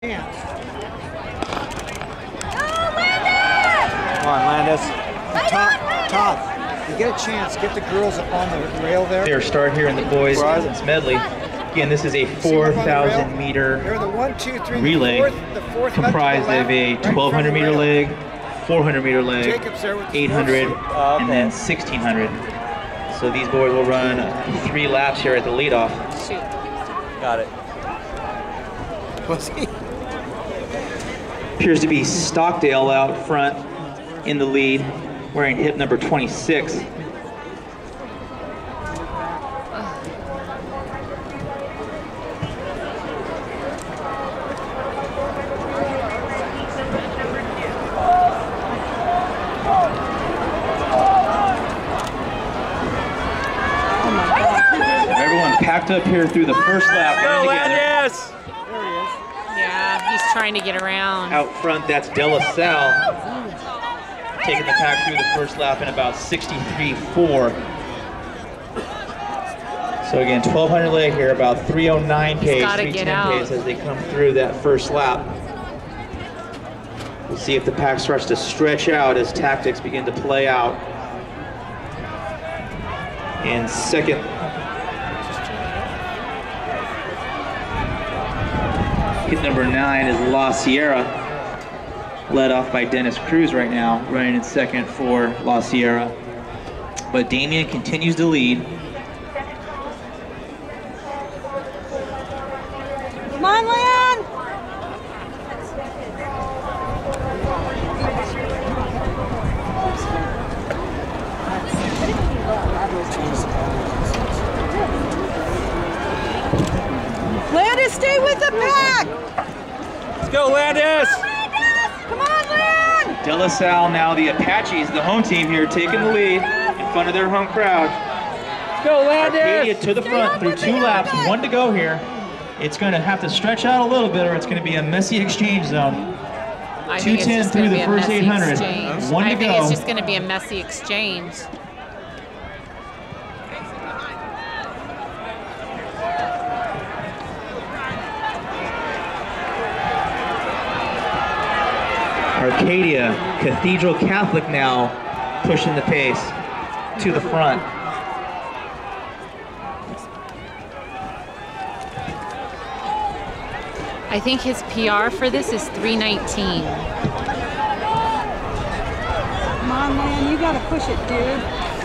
Come on, Landis. Todd, you get a chance. Get the girls up on the rail there. Their start here in the boys' distance medley. Again, this is a 4,000 meter relay comprised of a 1,200 meter leg, 400 meter leg, 800, and then 1,600. So these boys will run 3 laps here at the leadoff. Shoot. Got it. Was he? Appears to be Stockdale out front in the lead, wearing hip number 26. Everyone packed up here through the first lap. Go, together. Yeah, he's trying to get around. Out front, that's De La Salle, taking the pack through the first lap in about 63.4. So again, 1,200 leg here, about 309 pace, 310 pace as they come through that first lap. We'll see if the pack starts to stretch out as tactics begin to play out. In second, hit number 9 is La Sierra, led off by Dennis Cruz right now, running in second for La Sierra. But Damien continues to lead. Come on, Leon! Landis, stay with the pack! Let's go, Landis! Come on, Leon! De La Salle, now the Apaches, the home team here, taking the lead in front of their home crowd. Let's go, Landis! Arcadia to the front through 2 laps, 1 to go here. It's going to have to stretch out a little bit or it's going to be a messy exchange zone. I think it's 210 just through gonna the be a first messy 800. exchange. 1 to I think go. it's just going to be a messy exchange. Arcadia, Cathedral Catholic now pushing the pace to the front. I think his PR for this is 3:19. Come on, man, you gotta push it, dude.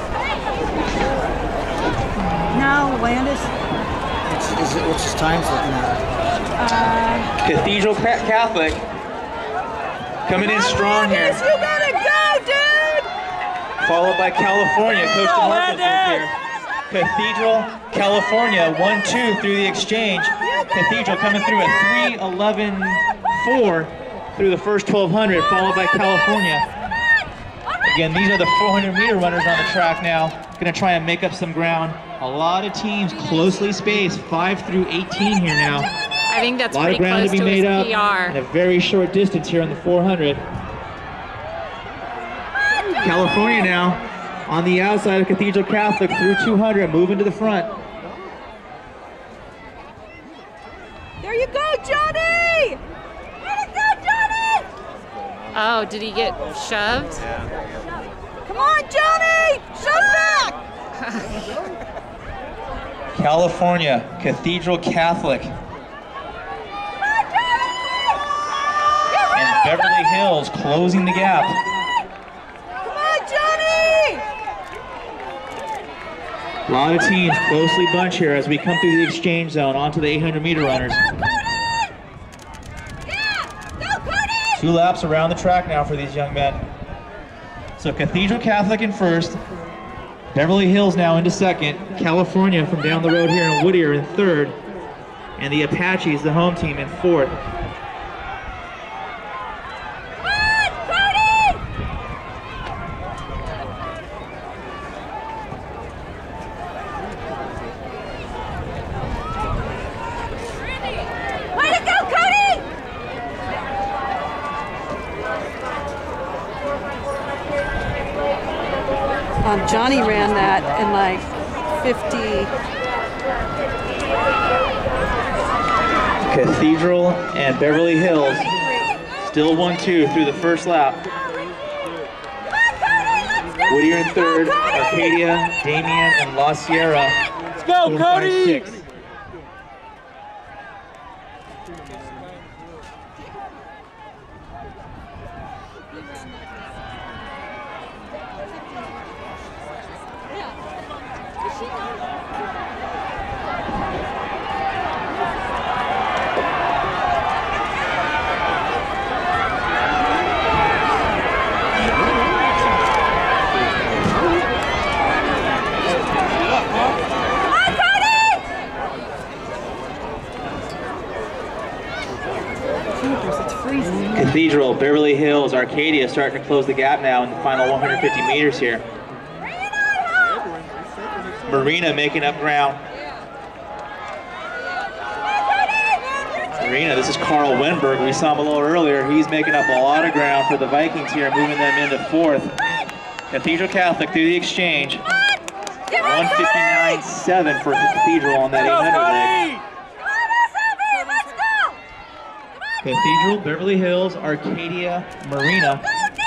Now, Landis. What's his times looking at? Cathedral Catholic coming in strong here. Landis, you gotta go, dude! Followed by California. Coach DeMarcos is here. Cathedral, California, 1-2 through the exchange. Cathedral coming through a 3:11.4 through the first 1,200, followed by California. Again, these are the 400 meter runners on the track now. Gonna try and make up some ground. A lot of teams closely spaced, 5 through 18 here now. I think that's A lot pretty of ground close to be to made his up PR. in a very short distance here on the 400. California now on the outside of Cathedral Catholic through 200, moving to the front. There you go, Johnny! Let it go, Johnny! Oh, did he get shoved? Come on, Johnny! Shove back! California, Cathedral Catholic, and Beverly Hills closing the gap. Come on, Johnny! A lot of teams closely bunched here as we come through the exchange zone onto the 800 meter runners. Yeah! Go, Cody! 2 laps around the track now for these young men. So Cathedral Catholic in first, Beverly Hills now into second, California from down the road here in Whittier in third, and the Apaches, the home team, in fourth. Johnny ran that in like 50. Cathedral and Beverly Hills still 1-2 through the first lap. Whittier in third, Arcadia, Damien, and La Sierra. Let's go, Cody! 5, 6. Cathedral, Beverly Hills, Arcadia starting to close the gap now in the final 150 meters here. Marina making up ground. Marina, this is Carl Wenberg. We saw him a little earlier. He's making up a lot of ground for the Vikings here, moving them into fourth. Cathedral Catholic through the exchange. 159.7 for Cathedral on that 800 leg. Cathedral, Beverly Hills, Arcadia, Marina.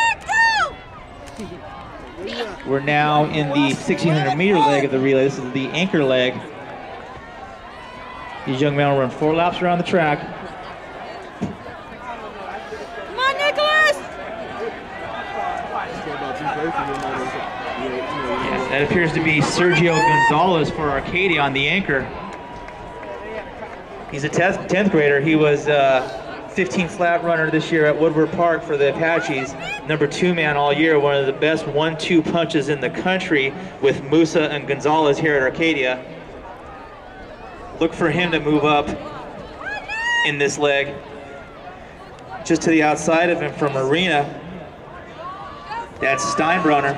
We're now in the 1600 meter leg of the relay. This is the anchor leg. These young men will run 4 laps around the track. Come on, Nicholas! Yes, that appears to be Sergio Gonzalez for Arcadia on the anchor. He's a 10th grader. He was 15 flat runner this year at Woodward Park for the Apaches. Number 2 man all year, one of the best 1-2 punches in the country with Musa and Gonzalez here at Arcadia. Look for him to move up in this leg. Just to the outside of him from Marina, that's Steinbrenner.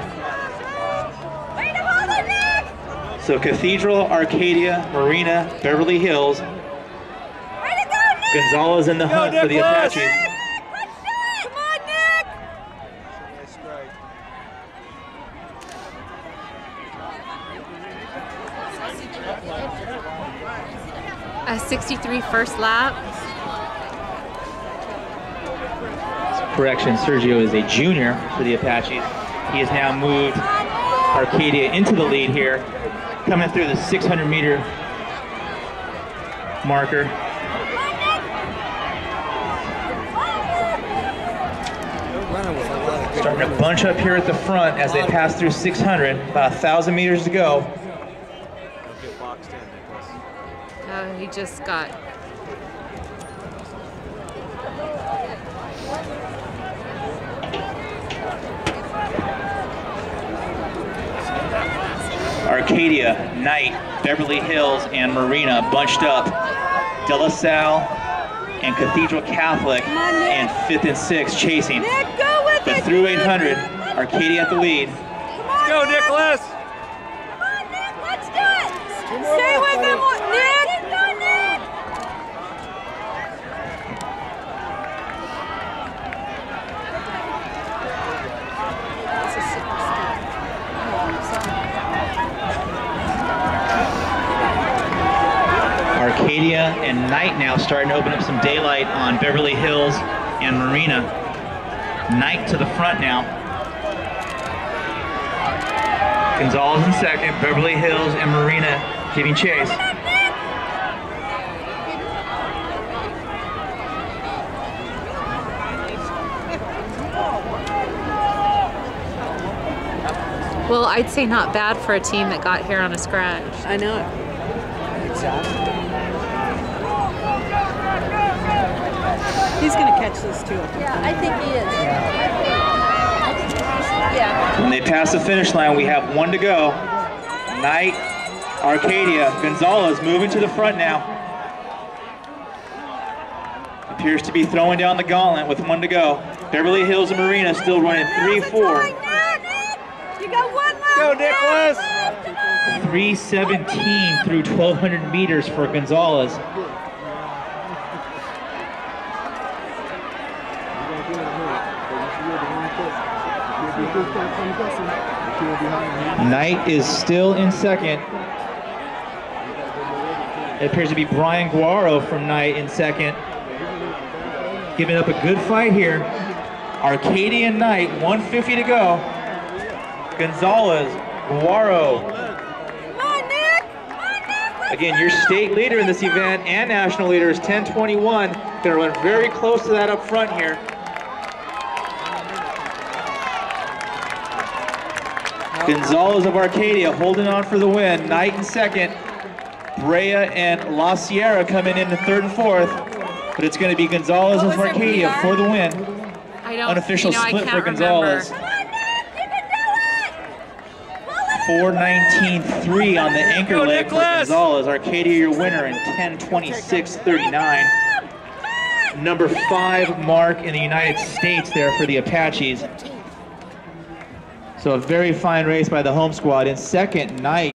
So Cathedral, Arcadia, Marina, Beverly Hills. Gonzalez in the hunt for the Apaches. Come on, Nick! A 63 first lap. Correction, Sergio is a junior for the Apaches. He has now moved Arcadia into the lead here, coming through the 600 meter marker. Starting to bunch up here at the front as they pass through 600, about 1,000 meters to go. Oh, he just got. Arcadia, Knight, Beverly Hills, and Marina bunched up. De La Salle and Cathedral Catholic in 5th and 6th chasing. But through 800, Arcadia at the lead. Let's go, Nicholas! Come on, Nick, let's do it! Stay with him, Nick! Go, Nick! Arcadia and Knight now starting to open up some daylight on Beverly Hills and Marina. Knight to the front now. Gonzalez in second, Beverly Hills and Marina giving chase. Well, I'd say not bad for a team that got here on a scratch. I know. He's going to catch this too. Yeah, I think he is. Yeah. When they pass the finish line, we have 1 to go. Knight, Arcadia, Gonzalez moving to the front now. Appears to be throwing down the gauntlet with 1 to go. Beverly Hills and Marina still running 3-4. You got 1 left. Go, Nicholas! 3:17 through 1,200 meters for Gonzalez. Knight is still in second. It appears to be Brian Guaro from Knight in second. Giving up a good fight here. Arcadia and Knight, 150 to go. Gonzalez, Guaro. Come on, Nick! Come on, Nick! Again, your state leader in this event and national leader is 10:21. Gonna run very close to that up front here. Gonzalez of Arcadia holding on for the win. Knight in second. Brea and La Sierra coming in the third and fourth. But it's going to be Gonzalez of Arcadia for the win. I don't, Unofficial you know, split I for can't Gonzalez. remember. Come on, Nick! You can do it! 4:19.3 on the anchor Go, leg for Nicholas! Gonzalez. Arcadia your winner in 10:26.39. Number 5 mark in the United States there for the Apaches. So a very fine race by the home squad. In second, Knight.